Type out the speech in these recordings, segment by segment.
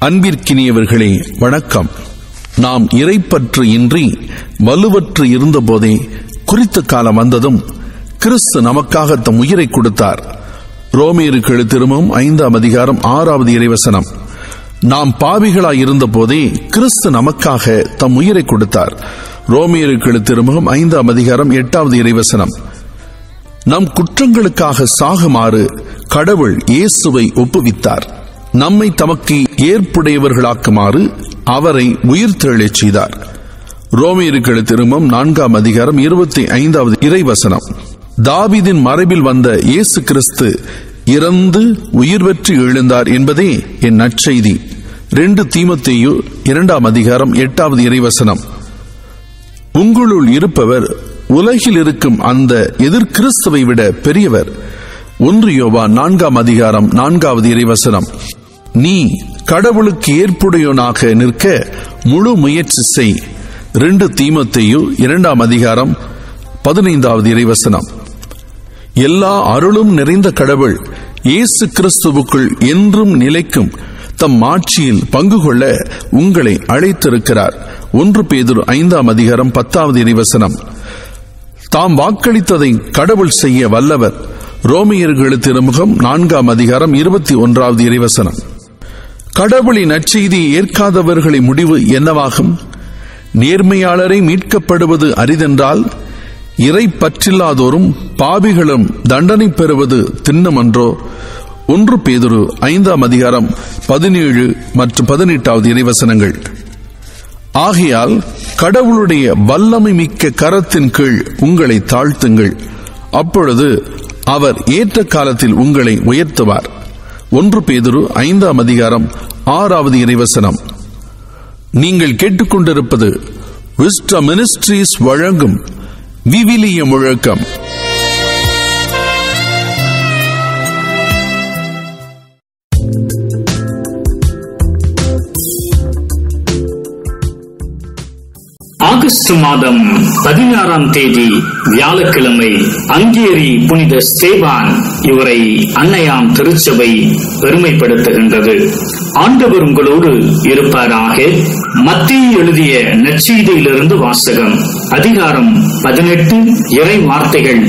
அன்பிற்கினியவர்களே, வணக்கம். நாம் இறைப்பற்று இன்றி வலுவற்று இருந்தபோதே குறித்த காலம் வந்ததும் கிறிஸ்து நமக்காக தம் உயிரை கொடுத்தார். ரோமேயருக்கு எழுதிய திருமுகம் 5ஆம் அதிகாரம் 6வது இறைவசனம். நாம் பாவிகளாய் இருந்த போதே கிறிஸ்து நமக்காக தம் உயிரை கொடுத்தார். ரோமேயருக்கு எழுதிய திருமுகம் 5ஆம் அதிகாரம் 8வது இறைவசனம். நம் குற்றங்களுக்காக சாகுமாறு கடவுள் இயேசுவை ஒப்புவித்தார். நம்மை தமக்கு ஏற்புடையவர்களாக்குமாறு அவரை உயிர்த்தெழச் செய்தார். ரோமேயருக்கு எழுதிய திருமுகம் 4ஆம் அதிகாரம் 25வது இறைவசனம். தாவீதின் மரபில் வந்த இயேசு கிறிஸ்து இறந்து உயிர் பெற்று எழுந்தார் என்பதே என் நற்செய்தி. 2 தீமோத்தேயு 2ஆம் அதிகாரம் 8வது இறைவசனம். உங்களுள் இருப்பவர் உலகில் இருக்கும் அந்த எதிர் கிறிஸ்துவை விட பெரியவர். 1 யோவான் 4ஆம் அதிகாரம் 4வது இறைவசனம். நீ கடவுளுக்கு ஏற்புடையவனாக நிற்க முழு முயற்சி செய். 2 தீமோத்தேயு 2ஆம் அதிகாரம் 15வது இறைவசனம். எல்லா அருளும் நிறைந்த கடவுள் இயேசு கிறிஸ்துவுக்குள் என்றும் நிலைக்கும் தம் ஆட்சியில் பங்கு கொள்ள உங்களை அழைத்திருக்கிறார். 1 பேதுரு 5ஆம் அதிகாரம் 10வது இறைவசனம். தாம் வாக்களித்ததை கடவுள் செய்ய வல்லவர். ரோமேயருக்கு எழுதிய திருமுகம் 4ஆம் அதிகாரம் 21வது இறைவசனம். கடவுளின் நற்செய்தியை ஏற்காதவர்களின் முடிவு என்னவாகும்? நேர்மையாளரை மீட்கப்படுவது அரிதென்றால் இறை பற்றில்லாதோரும் பாவிகளும் தண்டனை பெறுவது திண்ணமன்றோ? 1 பேதுரு 5ஆம் அதிகாரம் 17 மற்றும் 18வது இறைவசனங்கள். ஆகையால் கடவுளுடைய வல்லமை மிக்க கரத்தின் கீழ் உங்களை தாழ்த்துங்கள். அப்பொழுது அவர் ஏற்ற காலத்தில் உங்களை உயர்த்துவார். 1 பேதுரு 5ஆம் அதிகாரம் 6வது இறைவசனம். நீங்கள் கேட்டுக்கொண்டிருப்பது விஸ்டம் மினிஸ்ட்ரீஸ் வழங்கும் விவிலிய முழக்கம். ஆகஸ்ட் மாதம் 16ஆம் தேதி வியாழக்கிழமை அங்கேரி புனித ஸ்தேவான் இவரை அன்னையாம் திருச்சபை பெருமைப்படுத்துகின்றது. ஆண்டவர் உங்களோடு இருப்பாராக. மத்தேயு எழுதிய நற்செய்தியிலிருந்து வாசகம். அதிகாரம் 18 இறை வார்த்தைகள்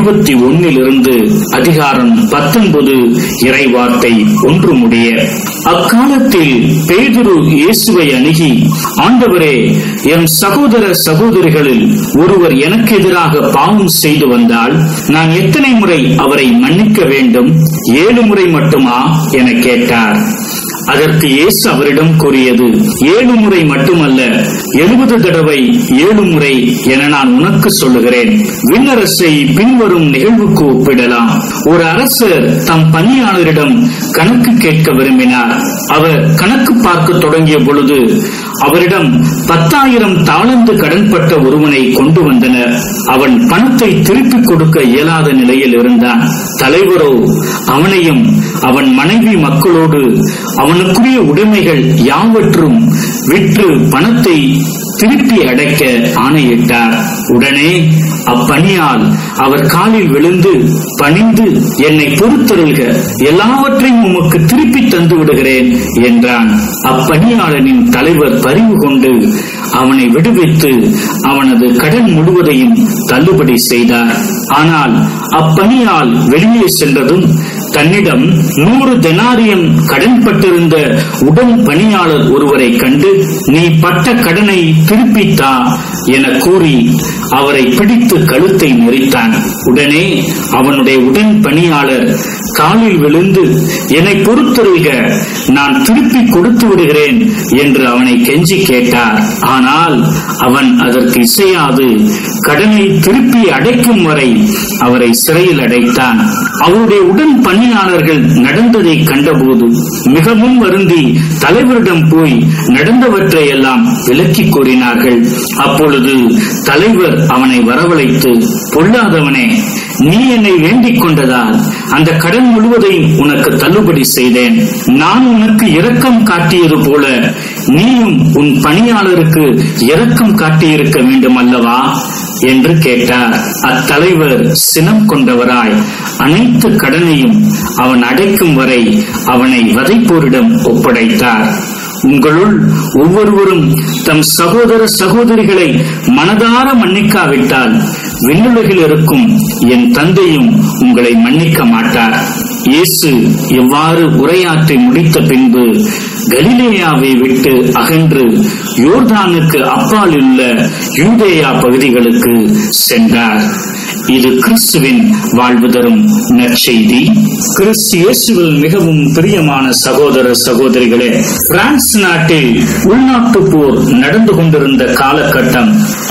21 அதிகாரம் 19 இறை வார்த்தை 1 முடிய. அக்காலத்தில் பேதுரு இயேசுவை அணுகி, ஆண்டவரே, என் சகோதர சகோதரிகளில் ஒருவர் எனக்கு எதிராக பாவம் செய்து வந்தால் நான் எத்தனை முறை அவரை மன்னிக்க வேண்டும்? 7 முறை மட்டுமா என கேட்டார். அதற்கு இயேசு அவரிடம் கூறியது, 7 முறை மட்டுமல்ல, 70 தடவை 7 முறை என நான் உனக்கு சொல்லுகிறேன். விண்ணரசை பின்வரும் நிகழ்வுக்கு ஒப்பிடலாம். ஒரு அரசர் தம் பணியாளரிடம் கணக்கு கேட்க விரும்பினார். அவர் கணக்கு பார்க்க தொடங்கிய பொழுது அவரிடம் 10,000 தாலந்து கடன்பட்ட ஒருவனை கொண்டு வந்தனர். அவன் பணத்தை திருப்பிக் கொடுக்க இயலாத நிலையில் இருந்தான். தலைவரோ அவனையும் அவன் மனைவி மக்களோடு அவனுக்குரிய உடைமைகள் யாவற்றும் விற்று பணத்தை திருப்பி அடைக்க ஆணையிட்டார். உடனே அப்பணியால் அவர் காலில் விழுந்து பணிந்து, என்னை பொறுத்தருள்க, எல்லாவற்றையும் உமக்கு திருப்பி தந்து விடுகிறேன் என்றான். அப்பணியாளனின் தலைவர் பரிவு கொண்டு அவனை விடுவித்து அவனது கடன் முழுவதையும் தள்ளுபடி செய்தார். ஆனால் அப்பணியால் வெளியே சென்றதும் தன்னிடம் 100 தெனாரியம் கடன்பட்டிருந்த உடன் பணியாளர் ஒருவரை கண்டு, நீ பட்ட கடனை திருப்பித்தா என கூறி அவரை பிடித்து கழுத்தை நெரித்தான். உடனே அவனுடைய உடன் பணியாளர் காலில் விழுந்து, என்னை பொறுத்தருள்க, நான் திருப்பி கொடுத்து விடுகிறேன் என்று அவனை கெஞ்சி கேட்டார். ஆனால் அவன் அதற்கு இசையாது கடனை திருப்பி அடைக்கும் வரை அவரை சிறையில் அடைத்தான். அவருடைய உடன் பணியாளர்கள் நடந்ததை கண்டபோது மிகவும் வருந்தி தலைவரிடம் போய் நடந்தவற்றை எல்லாம் விளக்கி கூறினார்கள். அப்பொழுது தலைவர் அவனை வரவழைத்து, பொல்லாதவனே, நீ என்னை வேண்டிக் கொண்டதால் அந்த கடன் முழுவதையும் உனக்கு தள்ளுபடி செய்தேன். நான் உனக்கு இரக்கம் காட்டியது போல நீயும் உன் பணியாளருக்கு இரக்கம் காட்டியிருக்க வேண்டும் அல்லவா என்று கேட்டார். அத்தலைவர் சினம் கொண்டவராய் அனைத்து கடனையும் அவன் அடைக்கும் வரை அவனை வதைப்போரிடம் ஒப்படைத்தார். உங்களுள் ஒவ்வொருவரும் தம் சகோதர சகோதரிகளை மனதார மன்னிக்காவிட்டால் விண்ணுலகில் இருக்கும் என் தந்தையும் உங்களை மன்னிக்க மாட்டார். இயேசு எவ்வாறு உரையாற்றி முடித்த பின்பு கலிலேயாவை விட்டு அகன்று யோர்தானுக்கு அப்பால் உள்ள யூதேயா பகுதிகளுக்கு சென்றார். இது கிறிஸ்துவின் வாழ்வு தரும் நற்செய்தி. கிறிஸ்து இயேசுவில் மிகவும் பிரியமான சகோதர சகோதரிகளே, பிரான்ஸ் நாட்டில் உள்நாட்டு போர் நடந்து கொண்டிருந்த காலகட்டம்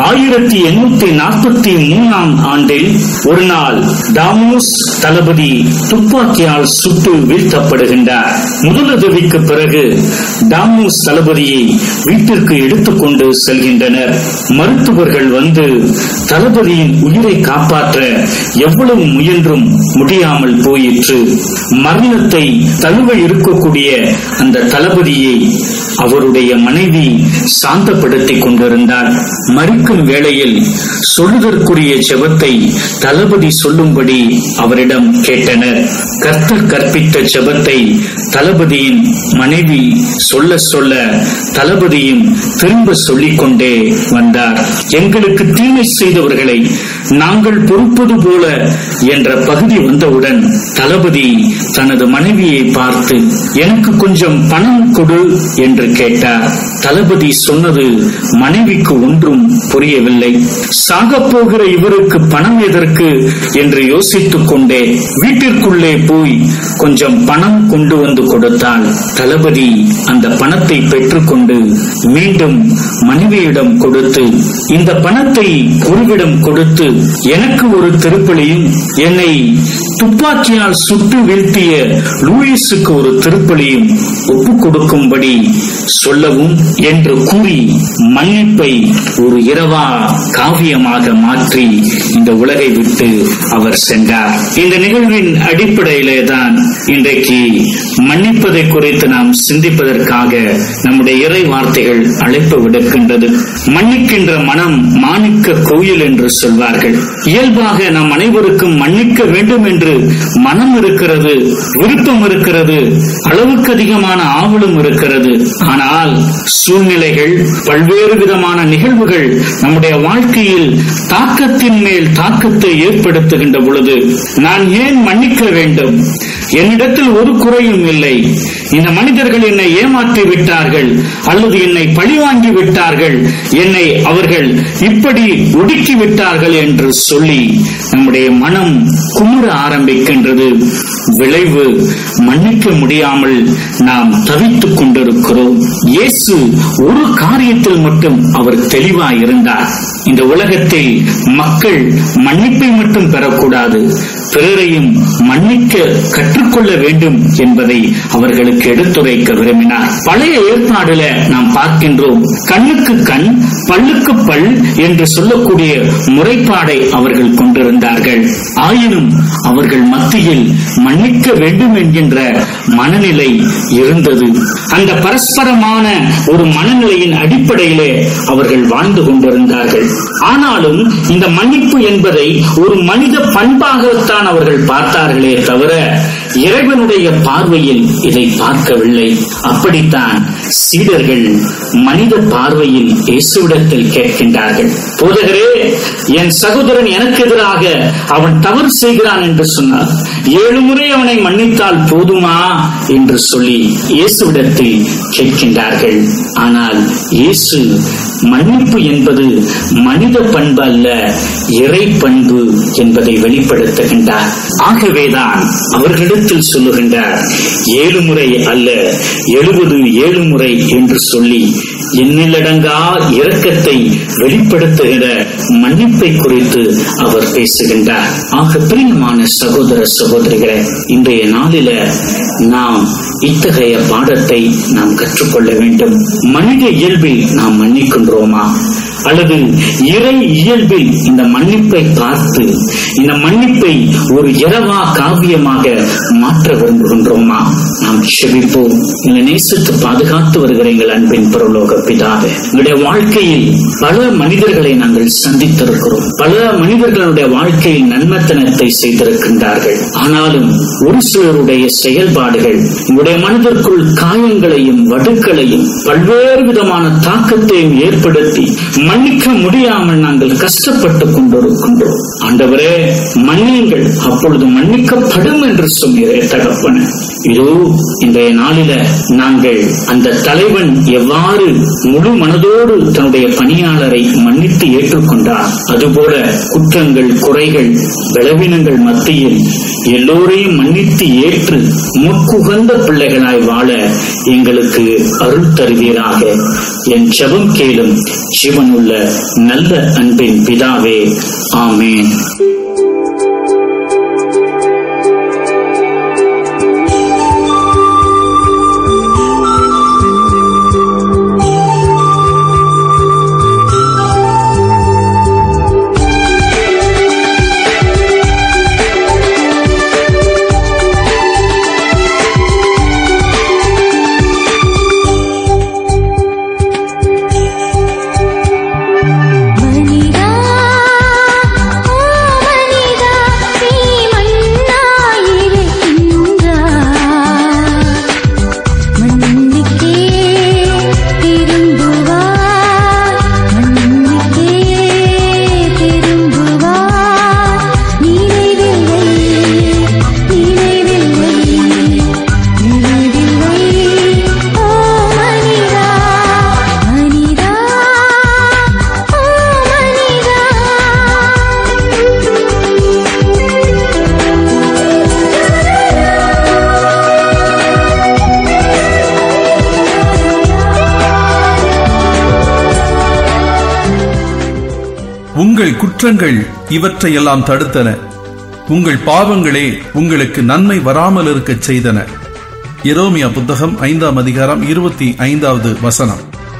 1843 ஆண்டில் ஒரு நாள் டாமோஸ் தளபதி துப்பாக்கியால் சுட்டு வீழ்த்தப்படுகின்றார். முதலுதவிக்கு பிறகு டாமோஸ் தளபதியை வீட்டிற்கு எடுத்துக்கொண்டு செல்கின்றனர். மருத்துவர்கள் வந்து தளபதியின் உயிரை காப்பாற்ற எவ்வளவு முயன்றும் முடியாமல் போயிற்று. மரணத்தை தழுவ இருக்கக்கூடிய அந்த தளபதியை அவருடைய மனைவி சாந்தப்படுத்திக் கொண்டிருந்தார். மறிக்கும் வேளையில் சொல்லுதற்குரிய ஜெபத்தை தளபதி சொல்லும்படி அவரிடம் கேட்டனர். கர்த்தர் கற்பித்த ஜெபத்தை தளபதியின் மனைவி சொல்ல சொல்ல தளபதியும் திரும்ப சொல்லிக் கொண்டே வந்தார். எங்களுக்கு தீமை செய்தவர்களை நாங்கள் பொறுப்பது போல என்ற பகுதி வந்தவுடன் தளபதி தனது மனைவியை பார்த்து, எனக்கு கொஞ்சம் பணம் கொடு என்று கேட்டார். தளபதி சொன்னது மனைவிக்கு ஒன்றும் புரியவில்லை. சாகப் போகிற இவருக்கு பணம் எதற்கு என்று யோசித்துக் கொண்டே வீட்டிற்குள்ளே போய் கொஞ்சம் பணம் கொண்டு வந்து கொடுத்தாள். தளபதி அந்த பணத்தை பெற்றுக்கொண்டு மீண்டும் மனைவியிடம் கொடுத்து, இந்த பணத்தை ஒருவிடம் கொடுத்து எனக்கு ஒரு திருப்பலியும் என்னை துப்பாக்கியால் சுட்டு வீழ்த்திய லூயிஸுக்கு ஒரு திருப்பலியும் ஒப்புக் கொடுக்கும்படி சொல்லவும் என்று கூறி மன்னிப்பை ஒரு இரவா காவியமாக மாற்றி இந்த உலகை விட்டு அவர் சென்றார். இந்த நிகழ்வின் அடிப்படையிலே தான் இன்றைக்கு மன்னிப்பதை குறித்து நாம் சிந்திப்பதற்காக நம்முடைய இறை வார்த்தைகள் அழைப்பு விடுக்கின்றது. மன்னிக்கின்ற மனம் மாணிக்க கோயில் என்று சொல்வார்கள். இயல்பாக நாம் அனைவருக்கும் மன்னிக்க வேண்டும் என்று மனம் இருக்கிறது, விருப்பம் இருக்கிறது, அளவுக்கு அதிகமான ஆவலும் இருக்கிறது. ஆனால் சூழ்நிலைகள், பல்வேறு விதமான நிகழ்வுகள் நம்முடைய வாழ்க்கையில் தாக்கத்தின் மேல் தாக்கத்தை ஏற்படுத்துகின்ற பொழுது நான் ஏன் மன்னிக்க வேண்டும்? என்னிடத்தில் ஒரு குறையும் இல்லை. இந்த மனிதர்கள் என்னை ஏமாற்றி விட்டார்கள் அல்லது என்னை பழிவாங்கி விட்டார்கள், என்னை அவர்கள் இப்படி ஒடுக்கி விட்டார்கள் என்று சொல்லி நம்முடைய மனம் குமுற ஆரம்பிக்கின்றது. விளைவு மன்னிக்க முடியாமல் நாம் தவித்துக் கொண்டிருக்கிறோம். இயேசு ஒரு காரியத்தில் மட்டும் அவர் தெளிவாய் இருந்தார். இந்த உலகத்தில் மக்கள் மன்னிப்பை மட்டும் பெறக்கூடாது, பிறரையும் மன்னிக்க கற்றுக்கொள்ள வேண்டும் என்பதை அவர்களுக்கு எடுத்துரைக்க விரும்பினார். பழைய ஏற்பாடுல நாம் பார்க்கின்றோம், கண்ணுக்கு கண் பல்லுக்கு பல் என்று சொல்லக்கூடிய முறைப்பாடை அவர்கள் கொண்டிருந்தார்கள். ஆயினும் அவர்கள் மத்தியில் மன்னிக்க வேண்டும் என்கின்ற மனநிலை இருந்தது. அந்த பரஸ்பரமான ஒரு மனநிலையின் அடிப்படையிலே அவர்கள் வாழ்ந்து கொண்டிருந்தார்கள். ஆனாலும் இந்த மன்னிப்பு என்பதை ஒரு மனித பண்பாகத்தான் அவர்கள் பார்த்தார்களே தவிர இறைவனுடைய பார்வையில் இதை பார்க்கவில்லை. அப்படித்தான் சீடர்கள் மனித பார்வையில் இயேசுவிடத்தில் கேட்கின்றார்கள், போதகரே, என் சகோதரன் எனக்கு எதிராக அவன் தவறு செய்கிறான் என்று சொன்னார், 7 முறை அவனை மன்னித்தால் போதுமா என்று சொல்லி இயேசுவிடத்தில் கேட்கின்றார்கள். ஆனால் இயேசு மன்னிப்பு என்பது மனித பண்பு அல்ல, இறை பண்பு என்பதை வெளிப்படுத்துகின்றார். ஆகவேதான் அவர்களிடத்தில் சொல்லுகின்றார், 7 முறை அல்ல 77 முறை என்று சொல்லி எண்ணிலடங்கா இரக்கத்தை வெளிப்படுத்துகிற மன்னிப்பை குறித்து அவர் பேசுகின்றார். ஆக பிரியமான சகோதர சகோதரிகளே, இன்றைய நாளில நாம் இத்தகைய பாடத்தை நாம் கற்றுக்கொள்ள வேண்டும். மனித இயல்பில் நாம் மன்னிக்கின்றோமா அல்லது இறை இயல்பில் இந்த மன்னிப்பை பார்த்து இந்த மன்னிப்பை ஒரு இரவா காவியமாக மாற்ற விரும்புகின்றோமா? நாம் செபிப்போம். எங்களை நேசித்து பாதுகாத்து வருகிற எங்கள் அன்பின் பரலோக பிதாவே, எங்களுடைய வாழ்க்கையில் பல மனிதர்களை நாங்கள் சந்தித்திருக்கிறோம். பல மனிதர்களுடைய வாழ்க்கையில் நன்மத்தனத்தை செய்திருக்கின்றார்கள். ஆனாலும் ஒரு சிலருடைய செயல்பாடுகள் உங்களுடைய மனதிற்குள் காயங்களையும் வடுக்களையும் பல்வேறு விதமான தாக்கத்தையும் ஏற்படுத்தி மன்னிக்க முடியாமல் நாங்கள் கஷ்டப்பட்டுக் கொண்டிருக்கின்றோம். ஆண்டவரே, மன்னியுங்கள், அப்பொழுது மன்னிக்கப்படும் என்று சொன்னீரே தகப்பன. இதோ இன்றைய நாளில நாங்கள் அந்த தலைவன் எவ்வாறு முழு மனதோடு தன்னுடைய பணியாளரை மன்னித்து ஏற்றுக்கொண்டார், அதுபோல குற்றங்கள், குறைகள், பலவீனங்கள் மத்தியில் எல்லோரையும் மன்னித்து ஏற்று முக்குகந்த பிள்ளைகளாய் வாழ எங்களுக்கு அருள் தருவீராக. என் ஜெபம் கேளும் ஜீவனுள்ள நல்ல அன்பின் பிதாவே, ஆமென். உங்கள் குற்றங்கள் இவற்றையெல்லாம் தடுத்தன, உங்கள் பாவங்களே உங்களுக்கு நன்மை வராமல் இருக்கச் செய்தன. எரேமியா புத்தகம் 5ஆம் அதிகாரம் 25வது வசனம்.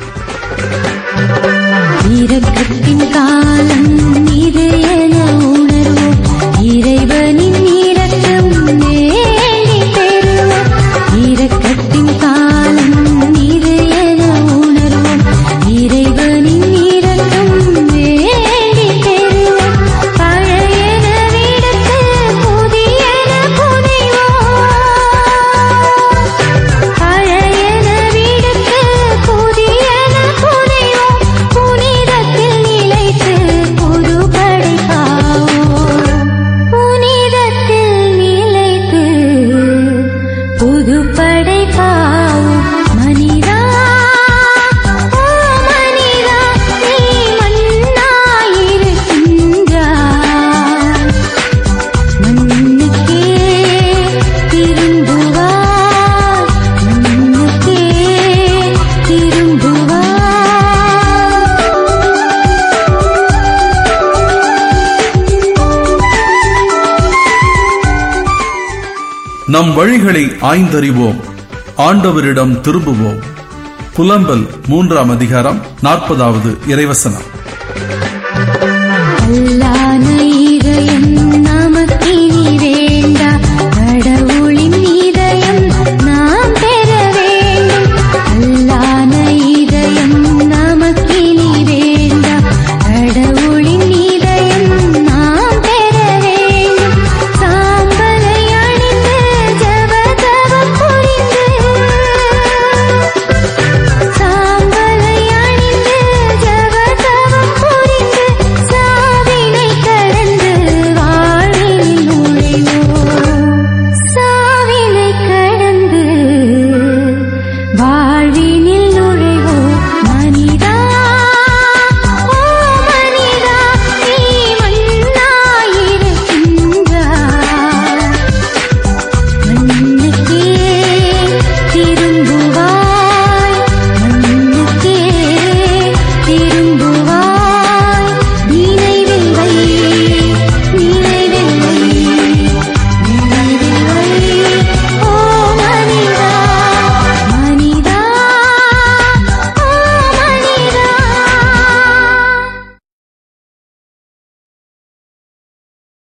இரக்கத்தின் காலம் இது என உணர்வோம், இறைவனின் இரக்கம் வேண்டி பெறுவோம். இரக்கத்தின் காலம் இது என உணர்வோம், இறைவனின் இரக்கம் வேண்டி பெறுவோம். பழையன விடுத்து புதியன புனைவோம், பழையன விடுத்து புதியன புனைவோம். புனிதத்தில் நிலைத்து புது படைப்பாவோம், புனிதத்தில் நிலைத்து புது படைப்பாவோம். மனிதா, ஓ மனிதா, நீ மண்ணாயிருக்கின்றாய். மண்ணுக்கே திரும்புவாய், மண்ணுக்கே திரும்புவாய். நம் வழிகளை ஆய்ந்தறிவோம், ஆண்டவரிடம் திரும்புவோம். புலம்பல் 3ஆம் அதிகாரம் 40வது இறைவசனம். அல்லாஹ் இதயம் நமக்கினி